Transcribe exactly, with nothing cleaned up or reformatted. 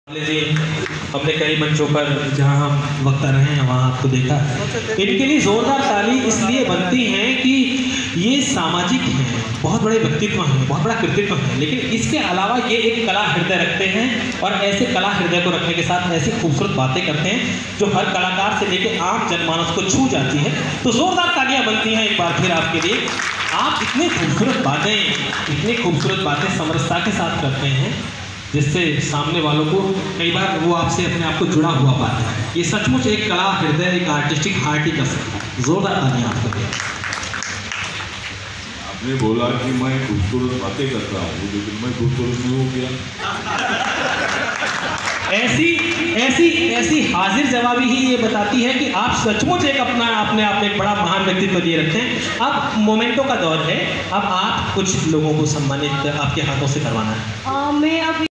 जी हमने कई मंचों पर जहां हम वक्ता रहे हैं वहां आपको देखा। इनके लिए जोरदार ताली इसलिए बनती हैं कि ये सामाजिक हैं, बहुत बड़े व्यक्तित्व हैं, बहुत बड़ा कृतित्व है, लेकिन इसके अलावा ये एक कला हृदय रखते हैं और ऐसे कला हृदय को रखने के साथ ऐसी खूबसूरत बातें करते हैं जो हर कलाकार से लेकर आम जनमानस को छू जाती है। तो जोरदार तालियां बनती हैं एक बार फिर आपके लिए। आप इतनी खूबसूरत बातें इतनी खूबसूरत बातें समरसता के साथ करते हैं जिससे सामने वालों को कई बार वो आपसे अपने आप को जुड़ा हुआ पाता है। ये सचमुच एक कला हृदय, एक आर्टिस्टिक हार्ट ही कर सकता है। जोरदार तालियां आपको। आपने बोला कि मैं खूबसूरत बातें करता हूँ, लेकिन मैं खूबसूरत नहीं हूँ क्या? ऐसी ऐसी ऐसी हाजिर जवाबी ही ये बताती है कि आप सचमुच एक अपना अपने आप में एक बड़ा महान व्यक्तित्व लिए रखते हैं। अब मोमेंटों का दौर है, अब आप कुछ लोगों को सम्मानित आपके हाथों से करवाना है। आ, मैं अब